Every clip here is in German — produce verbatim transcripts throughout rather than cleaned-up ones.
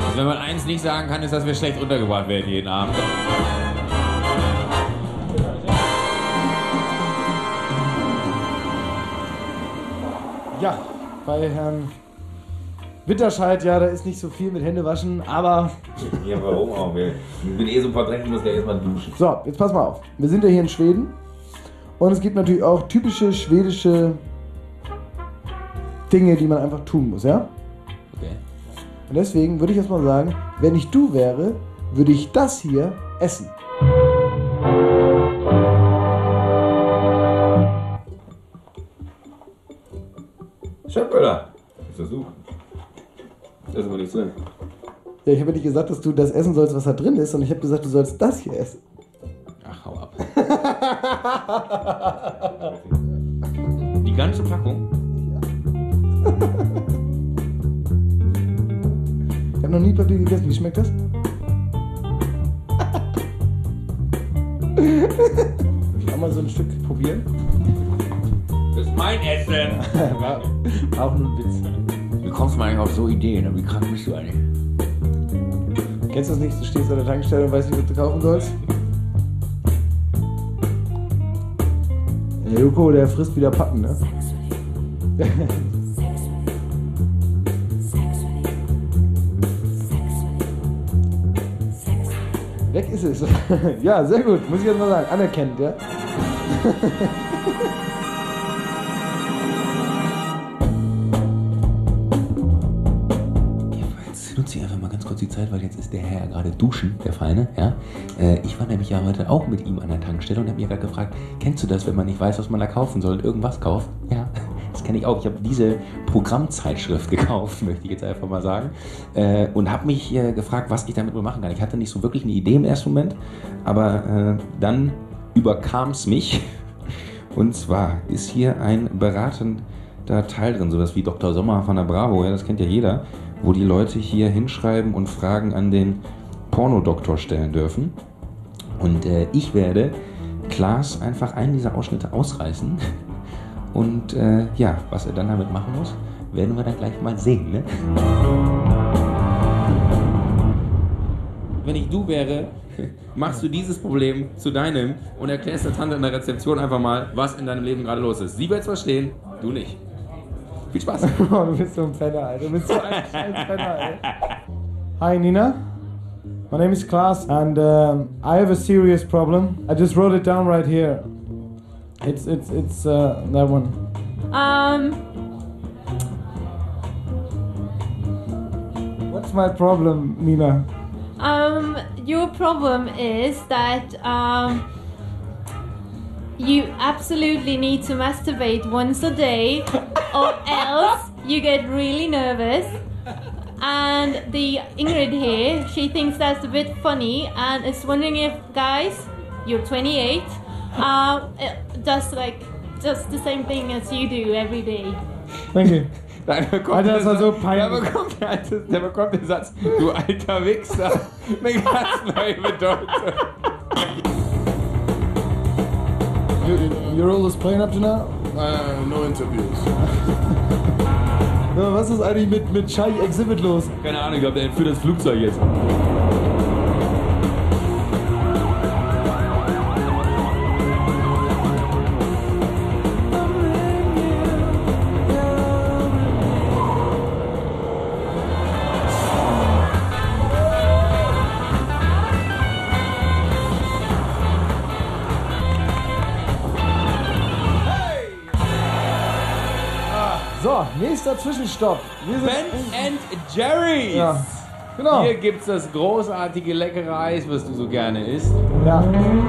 Also wenn man eins nicht sagen kann, ist, dass wir schlecht untergebracht werden jeden Abend. Ja, bei Herrn Witterscheid, ja, da ist nicht so viel mit Händewaschen, aber... Ja, warum auch? Ich bin eh so verdrängt, ich muss gleich erstmal duschen. So, jetzt pass mal auf. Wir sind ja hier in Schweden und es gibt natürlich auch typische schwedische Dinge, die man einfach tun muss, ja? Okay. Und deswegen würde ich jetzt mal sagen, wenn ich du wäre, würde ich das hier essen. Schöpföller. Was ist das du? Da ist aber nichts drin. Ja, ich habe nicht gesagt, dass du das essen sollst, was da drin ist, sondern ich habe gesagt, du sollst das hier essen. Ach, hau ab. Die ganze Packung? Ich habe noch nie Papier gegessen. Wie schmeckt das? Darf ich auch mal so ein Stück probieren? Das ist mein Essen! War auch nur ein Witz. Wie kommst du mal eigentlich auf so Ideen? Wie krank bist du eigentlich? Kennst du das nicht? Du stehst an der Tankstelle und weißt nicht, was du kaufen sollst? Der Joko, der frisst wieder Pappen, ne? Weg ist es. Ja, sehr gut. Muss ich jetzt mal sagen. Anerkennt, ja? Jetzt nutze ich einfach mal ganz kurz die Zeit, weil jetzt ist der Herr ja gerade duschen, der Feine, ja. Äh, ich war nämlich ja heute auch mit ihm an der Tankstelle und habe mir gerade gefragt, kennst du das, wenn man nicht weiß, was man da kaufen soll und irgendwas kauft? Ja, das kenne ich auch. Ich habe diese Programmzeitschrift gekauft, möchte ich jetzt einfach mal sagen, äh, und habe mich äh, gefragt, was ich damit wohl machen kann. Ich hatte nicht so wirklich eine Idee im ersten Moment, aber äh, dann überkam es mich. Und zwar ist hier ein beratender Teil drin, sowas wie Doktor Sommer von der Bravo, ja, das kennt ja jeder, wo die Leute hier hinschreiben und Fragen an den Pornodoktor stellen dürfen. Und äh, ich werde Klaas einfach einen dieser Ausschnitte ausreißen. Und äh, ja, was er dann damit machen muss, werden wir dann gleich mal sehen, ne? Wenn ich du wäre, machst du dieses Problem zu deinem und erklärst der Tante in der Rezeption einfach mal, was in deinem Leben gerade los ist. Sie wird es verstehen, du nicht. Viel Spaß. Oh, du bist so ein Penner, Alter. Du bist so ein scheiß Penner, Alter. Hi, Nina. My name is Klaas and um, I have a serious problem. I just wrote it down right here. It's, it's, it's uh, that one. Um, What's my problem, Nina? um, your problem is that um, you absolutely need to masturbate once a day, or else you get really nervous. And the Ingrid here, she thinks that's a bit funny and is wondering if, guys, you're twenty-eight, uh, does like just the same thing as you do every day. Thank you. Nein, bekommt Alter, das war so der, peinlich. bekommt der, alte, der bekommt den Satz, du alter Wichser, eine ganz neue Bedeutung. You, you're always playing up to now? Uh, no interviews. So, was ist eigentlich mit, mit Shai Exhibit los? Keine Ahnung, ich glaube, der entführt das Flugzeug jetzt. So, nächster Zwischenstopp. Wir sind Ben and Jerry's. Ja, genau. Hier gibt's das großartige, leckere Eis, was du so gerne isst. Ja.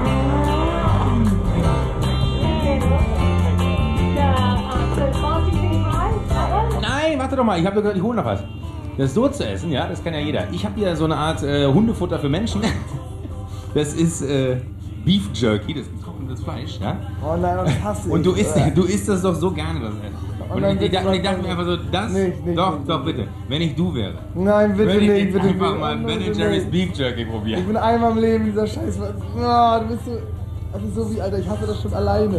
Nein, warte doch mal, ich habe gehört, ich hole noch was. Das ist so zu essen, ja, das kann ja jeder. Ich habe hier so eine Art äh, Hundefutter für Menschen. Das ist äh, Beef Jerky, das ist getrocknetes Fleisch, ja. Oh nein, das hasse ich. Und du isst, Äh. du isst das doch so gerne, das Essen. Oh Und nein, ich, ich, bitte, dachte- ich nein, dachte mir einfach so, das, Nicht, nicht, doch, nicht, doch, bitte, wenn ich du wäre, Nein, bitte würde ich nicht, jetzt bitte einfach nicht. mal Oh, Ben bitte and Jerry's nicht. Beef Jerky Ich probieren. bin einmal im Leben dieser Scheiß. Oh, du bist so. Das ist so wie, Alter, ich hasse das schon alleine.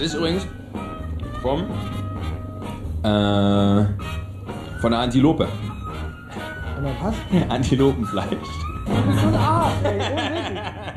ist übrigens vom, Äh, von der Antilope. Und dann passt. Antilopenfleisch. Du bist so ein Arsch, ey. Unmöglich.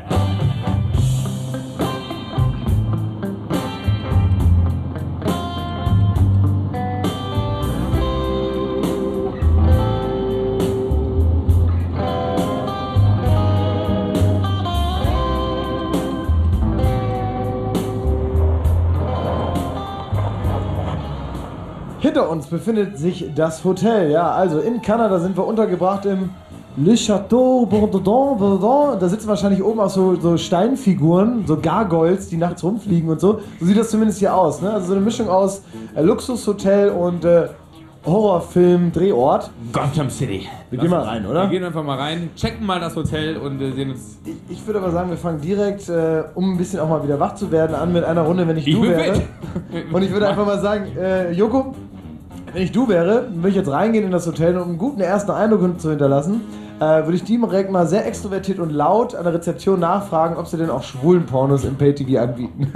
Hinter uns befindet sich das Hotel. Ja, also in Kanada sind wir untergebracht im Le Château Bourdon. Bourdon. Da sitzen wahrscheinlich oben auch so, so Steinfiguren, so Gargoyles, die nachts rumfliegen und so. So sieht das zumindest hier aus. Ne? Also so eine Mischung aus äh, Luxushotel und äh, Horrorfilm-Drehort. Gotham City. Wir gehen mal rein, oder? Wir gehen einfach mal rein, checken mal das Hotel und äh, sehen uns. Ich, ich würde aber sagen, wir fangen direkt, äh, um ein bisschen auch mal wieder wach zu werden, an mit einer Runde, wenn ich, Ich du bin wäre. weg. Und ich würde einfach mal sagen, äh, Joko, wenn ich du wäre, würde ich jetzt reingehen in das Hotel, um einen guten ersten Eindruck zu hinterlassen, äh, würde ich die direkt mal sehr extrovertiert und laut an der Rezeption nachfragen, ob sie denn auch schwulen Pornos im Pay-T V anbieten.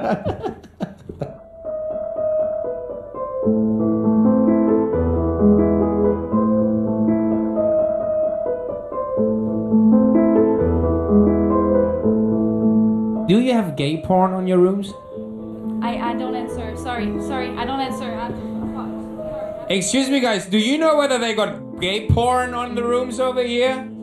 Do you have gay porn on your rooms? I, I don't answer. Sorry, sorry, I don't answer. I, Excuse me, guys. Do you know whether they got gay porn on the rooms over here?